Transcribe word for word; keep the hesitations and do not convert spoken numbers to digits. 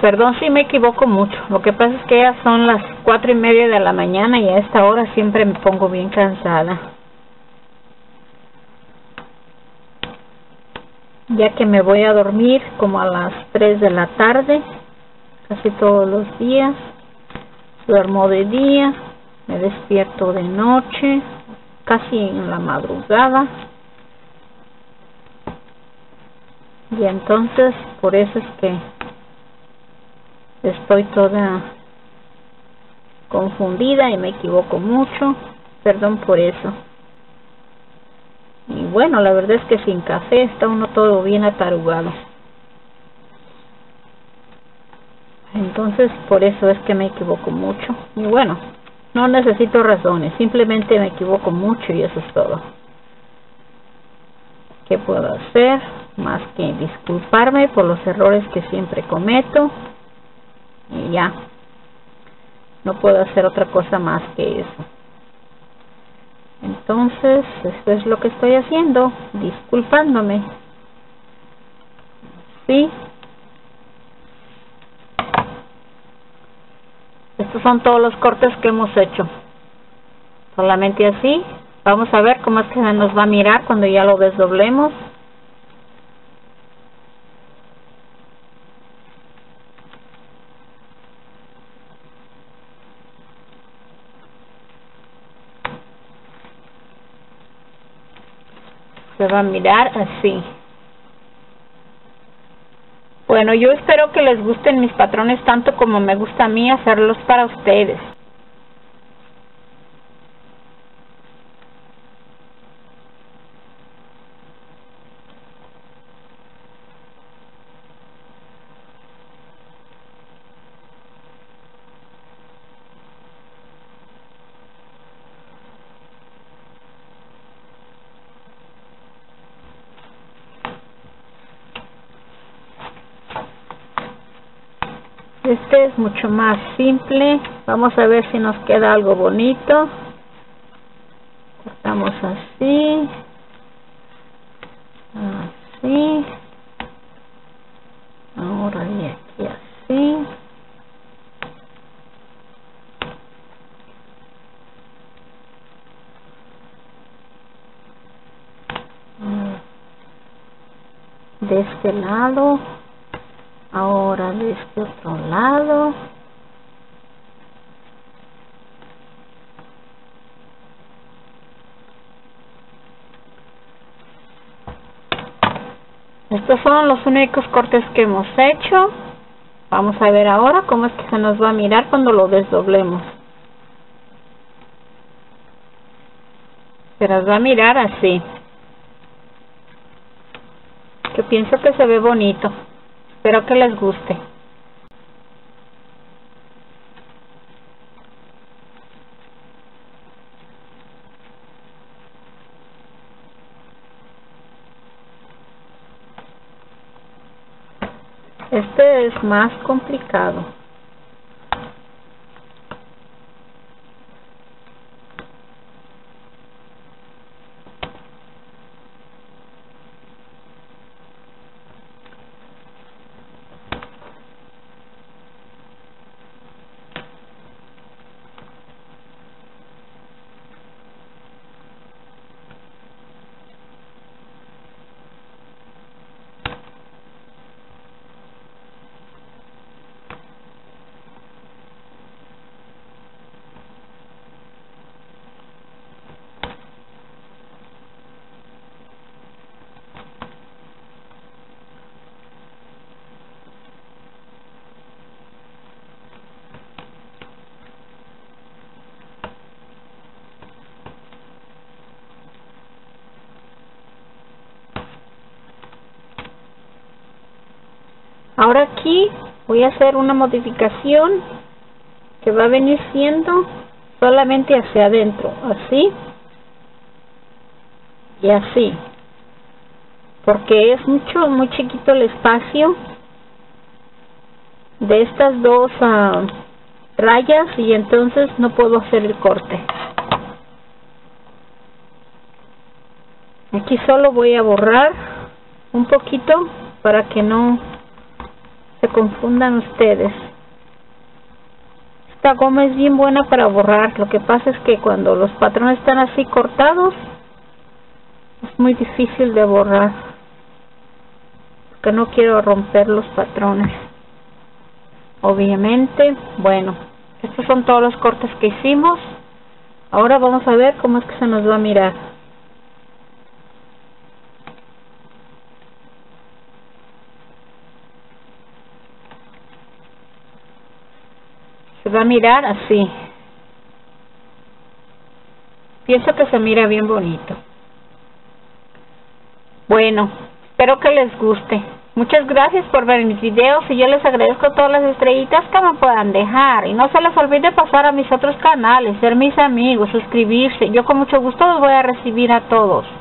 perdón si me equivoco mucho. Lo que pasa es que ya son las cuatro y media de la mañana y a esta hora siempre me pongo bien cansada, ya que me voy a dormir como a las tres de la tarde, casi todos los días. Duermo de día, me despierto de noche, casi en la madrugada. Y entonces, por eso es que estoy toda confundida y me equivoco mucho. Perdón por eso. Y bueno, la verdad es que sin café está uno todo bien atarugado. Entonces, por eso es que me equivoco mucho. Y bueno, no necesito razones, simplemente me equivoco mucho y eso es todo. ¿Qué puedo hacer? Más que disculparme por los errores que siempre cometo. Y ya. No puedo hacer otra cosa más que eso. Entonces, esto es lo que estoy haciendo, disculpándome. ¿Sí? Estos son todos los cortes que hemos hecho. Solamente así. Vamos a ver cómo es que nos va a mirar cuando ya lo desdoblemos. Se va a mirar así. Bueno, yo espero que les gusten mis patrones tanto como me gusta a mí hacerlos para ustedes. Este es mucho más simple. Vamos a ver si nos queda algo bonito. Cortamos así. Así. Ahora y aquí así. De este lado. Ahora de este otro lado. Estos son los únicos cortes que hemos hecho. Vamos a ver ahora cómo es que se nos va a mirar cuando lo desdoblemos. Se nos va a mirar así. Yo pienso que se ve bonito. Espero que les guste. Este es más complicado. Ahora aquí voy a hacer una modificación que va a venir siendo solamente hacia adentro, así y así, porque es mucho, muy chiquito el espacio de estas dos uh, rayas y entonces no puedo hacer el corte. Aquí solo voy a borrar un poquito para que no se confundan ustedes. Esta goma es bien buena para borrar. Lo que pasa es que cuando los patrones están así cortados, es muy difícil de borrar, porque no quiero romper los patrones. Obviamente, bueno, estos son todos los cortes que hicimos. Ahora vamos a ver cómo es que se nos va a mirar. Se va a mirar así. Pienso que se mira bien bonito. Bueno, espero que les guste. Muchas gracias por ver mis videos y yo les agradezco todas las estrellitas que me puedan dejar. Y no se les olvide pasar a mis otros canales, ser mis amigos, suscribirse. Yo con mucho gusto los voy a recibir a todos.